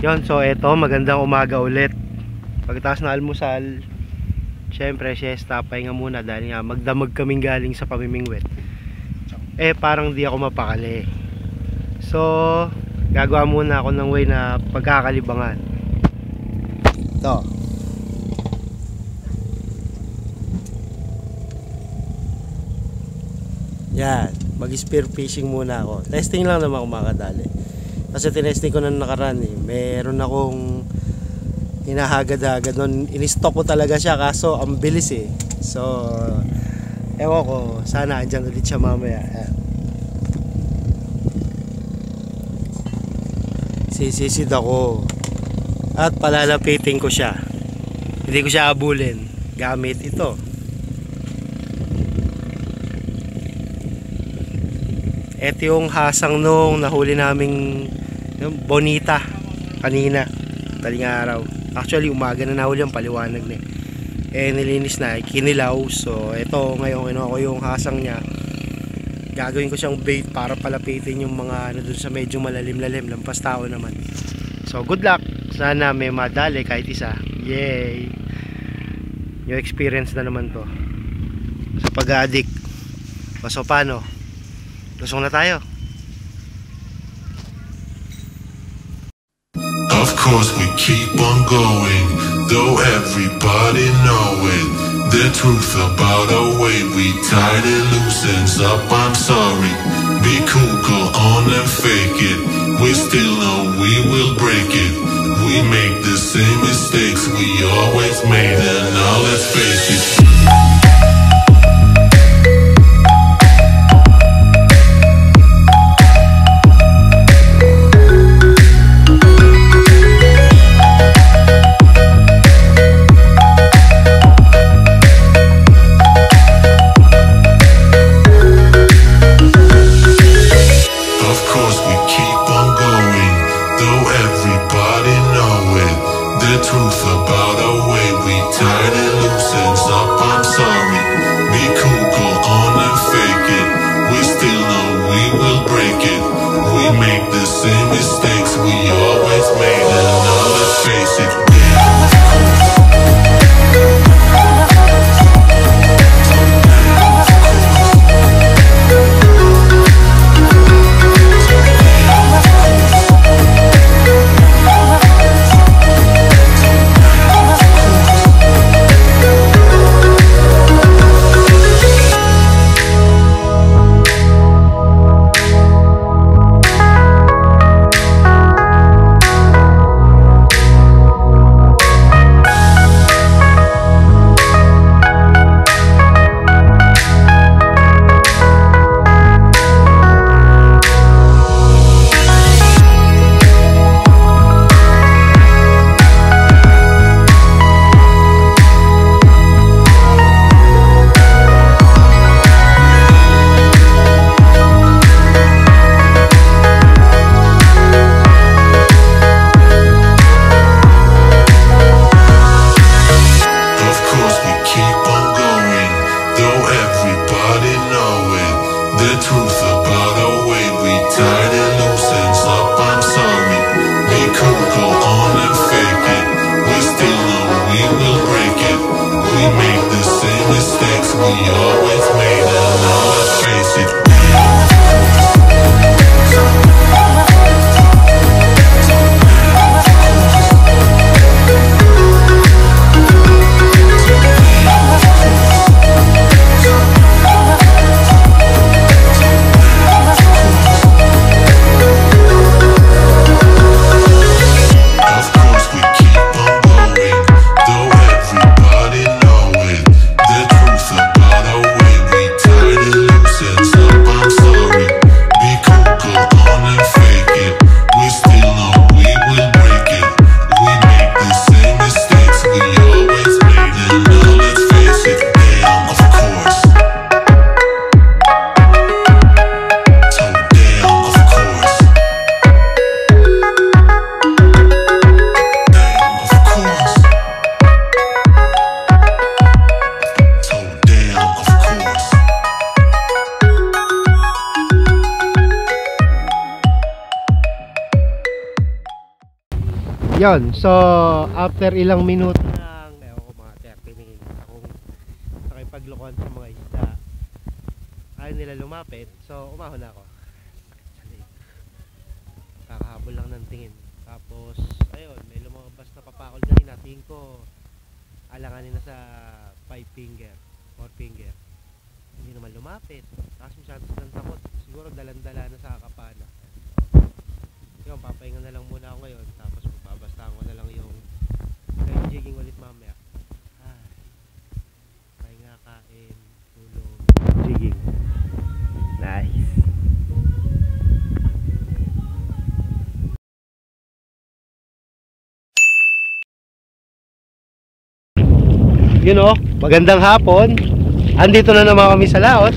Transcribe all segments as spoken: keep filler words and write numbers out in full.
Yon, so eto, magandang umaga ulit. Pagkatapos na almusal, syempre siesta, pahinga muna dahil nga magdamag kaming galing sa pamimingwit. Eh parang di ako mapakali. So, gagawa muna ako ng way na pagkakalibangan. Ito. Yan, mag-spear fishing muna ako. Testing lang naman kung makadali. Kasi tinesting ko na nakaraan eh. Meron akong hinahagad-hagad nun. In-stock ko talaga siya kaso ang bilis eh. So, ewan ko, sana andyan ulit siya mamaya. Sisisid ako. At palalapitin ko siya. Hindi ko siya abulin. Gamit ito. Ito yung hasang nung nahuli naming yung bonita kanina, taling araw. Actually umaga na nahuli yung paliwanag na eh. Eh nilinis na, kinilaw. So ito ngayon kinuha ko yung hasang niya. Gagawin ko siyang bait para palapitin yung mga ano dun sa medyo malalim-lalim, lampas tao naman. So good luck, sana may madali kahit isa. Yay! Yung experience na naman to sa pag-addict. So paano? Lusong na tayo. Of course we keep on going, though everybody know it. The truth about our way, we tied it loose ends up, I'm sorry. Be cool, go on and fake it. We still know we will break it. We make the same mistakes we always made, and now let's face it. Yon, so after ilang minuto ng ewan ko mga thirty minutes akong nakipaglokohan sa mga isda, ayaw nila lumapit, so umahon na ako. Kakahabol lang ng tingin. Tapos ayun, may lumabas na papakol kanina, tingin ko alanganin na sa five finger, four finger. Hindi naman lumapit, tapos masyado silang takot, siguro dalan-dala na sa kapana. Yun, papahinga na lang muna ako ngayon, tapos magbabastaan ko na lang yung kaya jigging ulit mamaya. Ay, pahinga, kain, tulog, jigging. Nice. You know, magandang hapon. Andito na naman kami sa laot.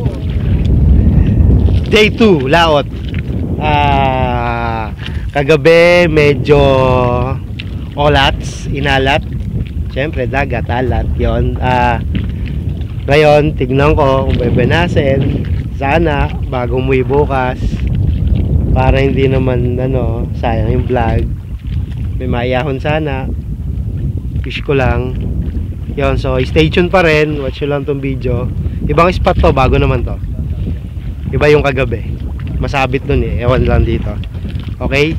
Day two, laot. Ah, kagabi medyo olats, inalat. Siyempre dagat, alat, 'yon. Ah, ngayon tignan ko kung bebenasin. Sana bago umuwi bukas para hindi naman ano, sayang yung vlog. May maiyahon sana. Fish ko lang. 'Yon, so stay tuned pa rin. Watch nyo lang tong video. Ibang spot to, bago naman to. Iba yung kagabi. Masabit nun eh, ewan lang dito. Okay?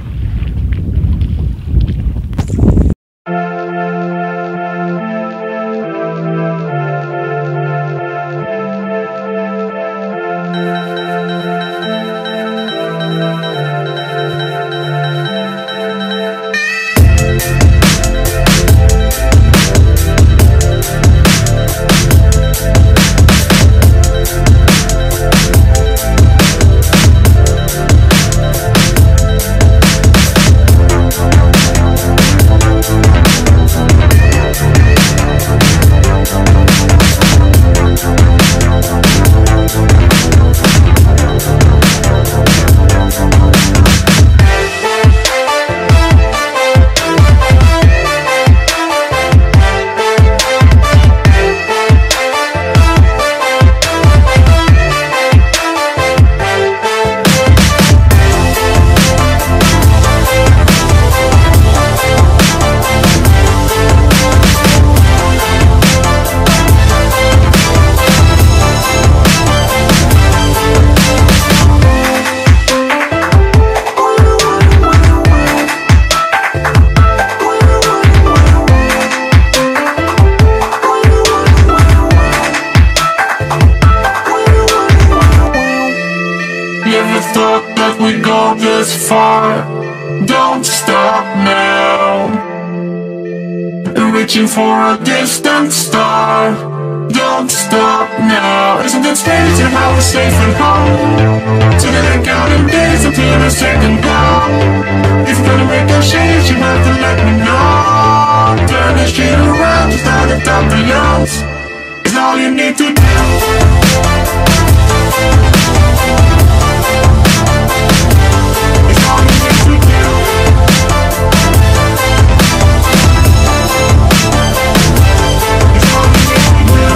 far. Don't stop now. Reaching for a distant star. Don't stop now. Isn't it strange how we're safe and home? Together counting days until the second dawn. If you're gonna make a change, you have to let me know. Turn this shit around, start the top beyond. It's all you need to do. It's all you need to do. It's all you need to do.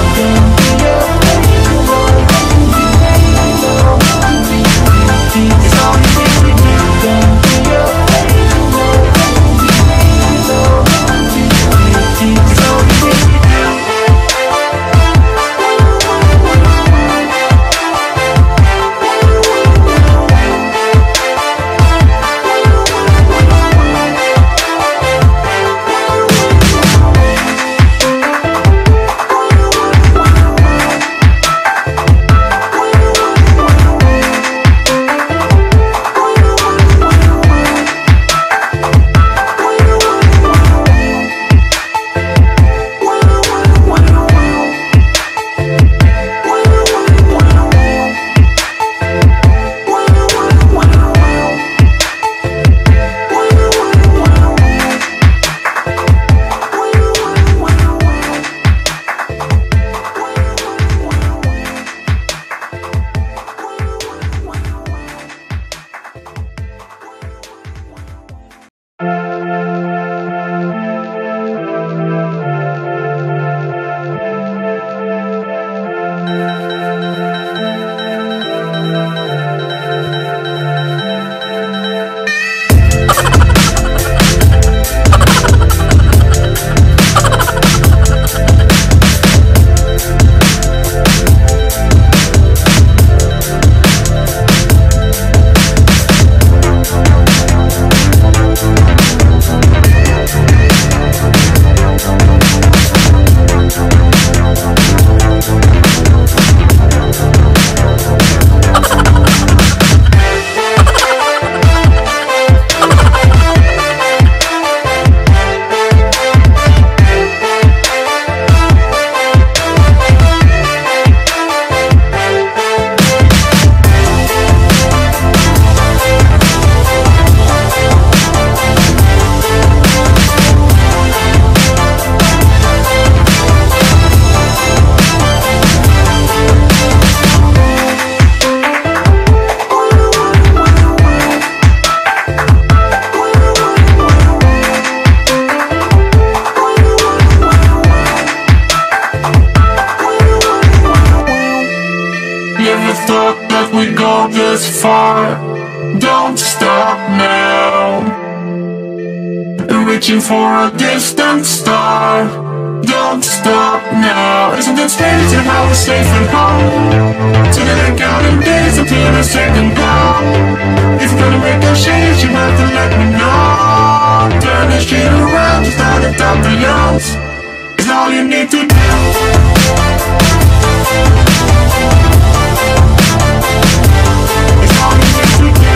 It's all you need to do. It's all you need to do. far. Don't stop now. Reaching for a distant star. Don't stop now. Isn't it strange how we're safe at home? Together counting days until the second blow. If you're gonna make a change, you have to let me know. Turn this shit around, just start to top the youngs. It's all you need to do. It's all you need to do.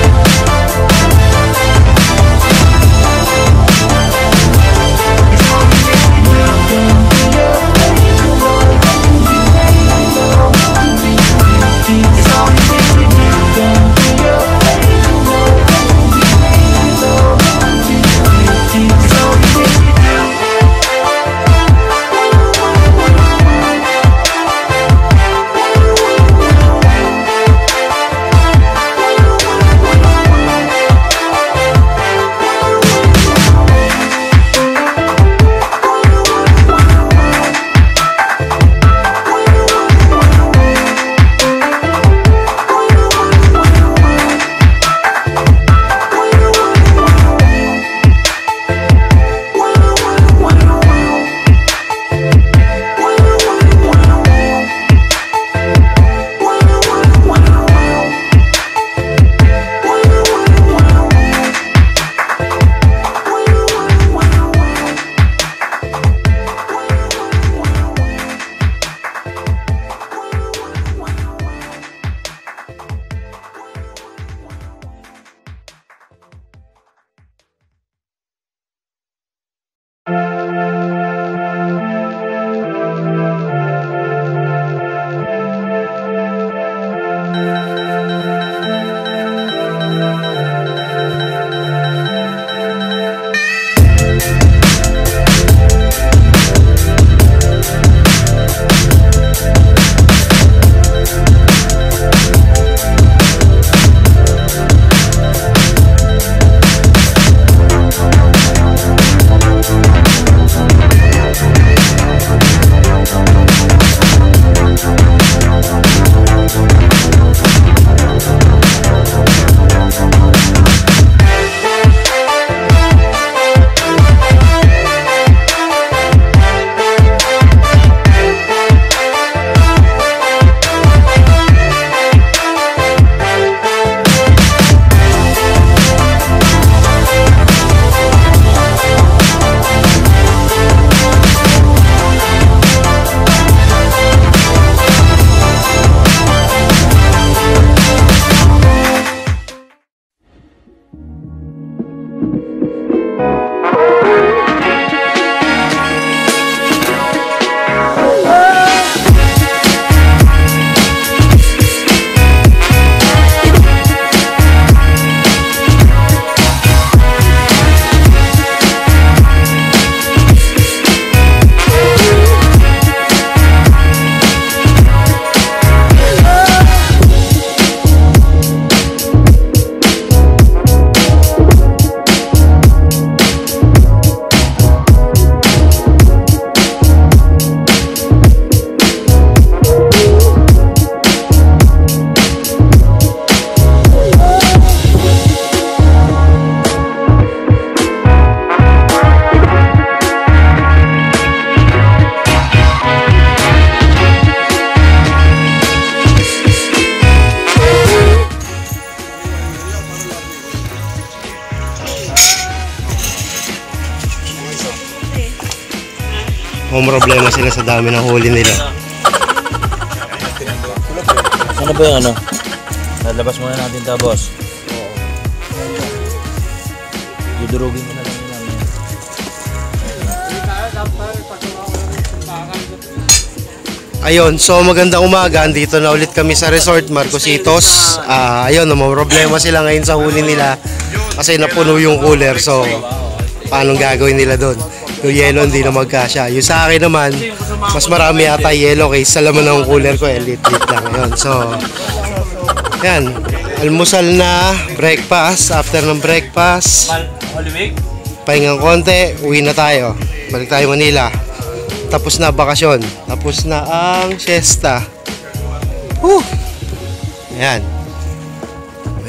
Kung problema sila sa dami ng huli nila. Ano ba yung ano? Lalabas muna natin ta, boss. Dudurugin mo na lang yun. Ayun, so magandang umaga. Andito na ulit kami sa resort, Marcositos. Uh, ayun, may problema sila ngayon sa huli nila kasi napuno yung cooler. So, paano gagawin nila doon? Yung yellow hindi na magkasya. Yung sa akin naman, mas marami yata yellow kaysa sa laman ng cooler ko. Eh, lit-lit lang. Ayun, so, yan. Almusal na, breakfast. After ng breakfast, pahingang konti, uwi na tayo. Balik tayo Manila. Tapos na bakasyon. Tapos na ang siesta. Woo! Ayan.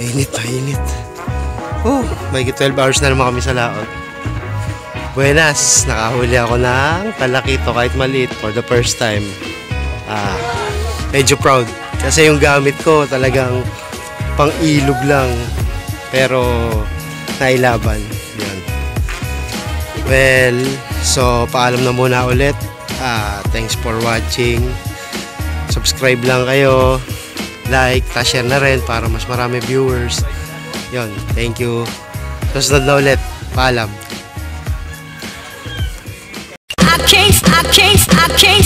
Mainit, mainit. Oh, may twelve hours na naman kami sa laot. Buenas, nakahuli ako ng talakito kahit maliit for the first time. Ah, medyo proud. Kasi yung gamit ko talagang pang ilog lang. Pero nailaban. Yan. Well, so paalam na muna ulit. Ah, thanks for watching. Subscribe lang kayo. Like, ta-share na rin para mas marami viewers. Yon, thank you. Susunod na ulit. Paalam. I can't, I can't, I can't